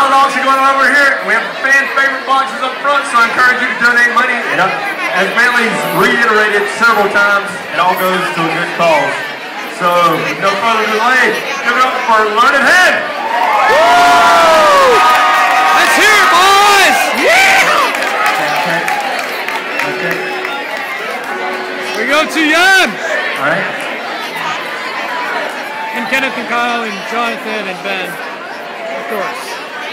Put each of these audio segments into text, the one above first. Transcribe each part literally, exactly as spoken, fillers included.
silent auction going on over here. We have fan favorite boxes up front, so I encourage you to donate money. And uh, as Manly's reiterated several times, it all goes to a good cause. So, with no further delay, give it up for Learned Head. Woo! Let's hear it, boys! Yeah! Okay. Okay. We go to Jan. All right. And Kenneth and Kyle and Jonathan and Ben, of course.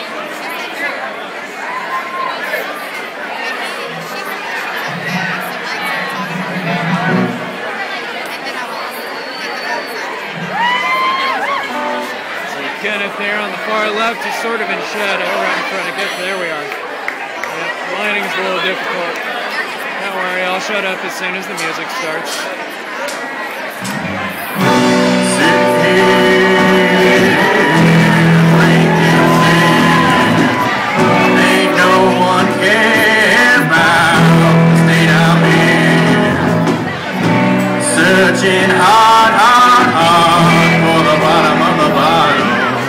Kenneth there on the far left is sort of in shadow right in front of us. There we are. Yep, lighting's a little difficult. Don't worry, I'll shut up as soon as the music starts. Ain't no one care about the state I'm in. Searching hard, hard, hard for the bottom of the bottle.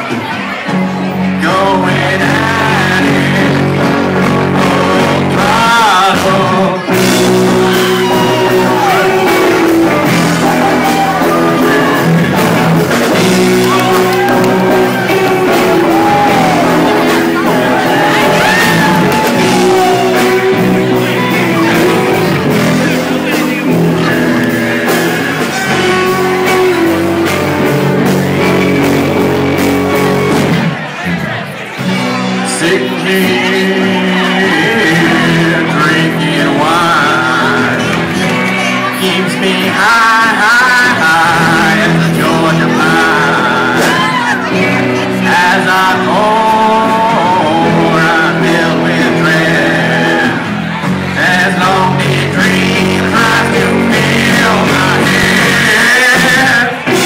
Going at it, oh, throttle. Sitting here drinking wine keeps me high, high, high as the Georgia pine. As I pour, I'm filled with dread. As long as dream tries to fill my head.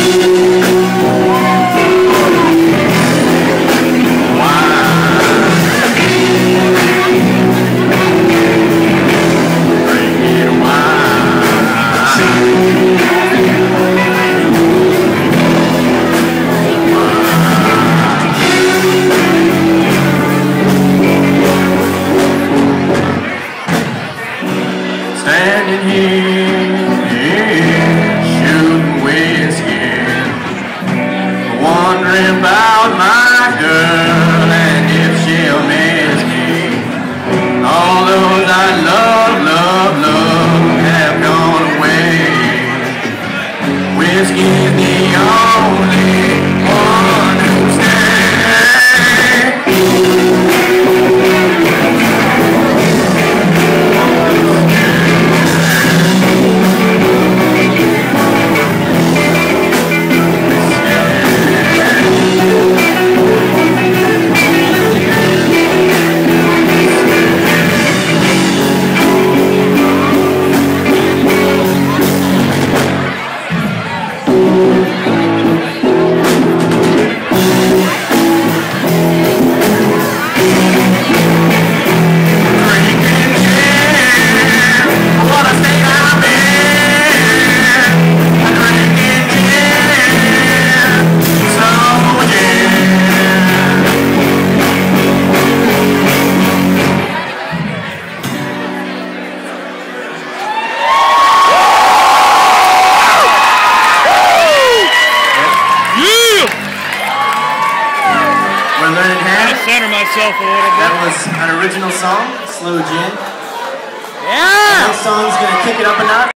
Standing here, shooting whiskey, wondering about my girl and if she'll miss me. All those I love, love, love have gone away. Whiskey's the only one who stays. Center myself a little bit. That was an original song, Slow Gin. Yeah! The next song's gonna kick it up a notch.